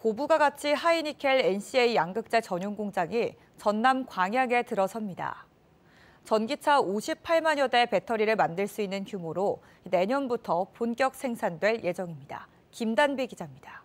고부가 가치 하이니켈 NCA 양극재 전용 공장이 전남 광양에 들어섭니다. 전기차 58만여 대 배터리를 만들 수 있는 규모로 내년부터 본격 생산될 예정입니다. 김단비 기자입니다.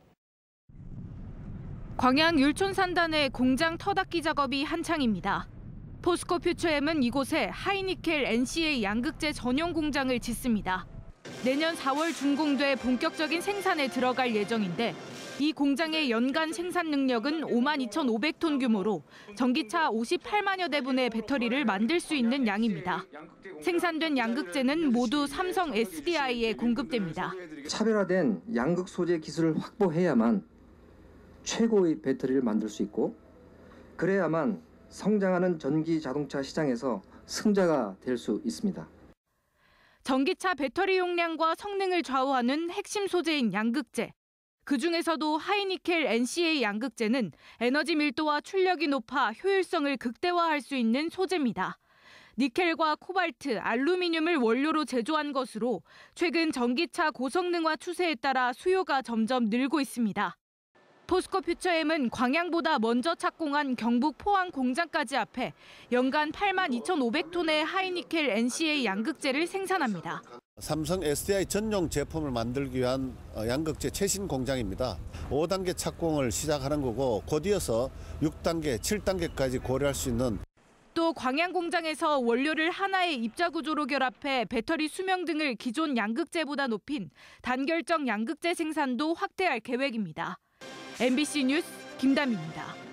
광양 율촌산단의 공장 터닫기 작업이 한창입니다. 포스코 퓨처엠은 이곳에 하이니켈 NCA 양극재 전용 공장을 짓습니다. 내년 4월 준공돼 본격적인 생산에 들어갈 예정인데 이 공장의 연간 생산 능력은 52,500톤 규모로 전기차 58만여 대분의 배터리를 만들 수 있는 양입니다. 생산된 양극재는 모두 삼성 SDI에 공급됩니다. 차별화된 양극 소재 기술을 확보해야만 최고의 배터리를 만들 수 있고 그래야만 성장하는 전기 자동차 시장에서 승자가 될 수 있습니다. 전기차 배터리 용량과 성능을 좌우하는 핵심 소재인 양극재. 그중에서도 하이니켈 NCA 양극재는 에너지 밀도와 출력이 높아 효율성을 극대화할 수 있는 소재입니다. 니켈과 코발트, 알루미늄을 원료로 제조한 것으로 최근 전기차 고성능화 추세에 따라 수요가 점점 늘고 있습니다. 포스코 퓨처엠은 광양보다 먼저 착공한 경북 포항 공장까지 합해 연간 82,500톤의 하이니켈 NCA 양극재를 생산합니다. 삼성 SDI 전용 제품을 만들기 위한 양극재 최신 공장입니다. 5단계 착공을 시작하는 거고 곧 이어서 6단계, 7단계까지 고려할 수 있는. 또 광양 공장에서 원료를 하나의 입자 구조로 결합해 배터리 수명 등을 기존 양극재보다 높인 단결적 양극재 생산도 확대할 계획입니다. MBC 뉴스 김다미입니다.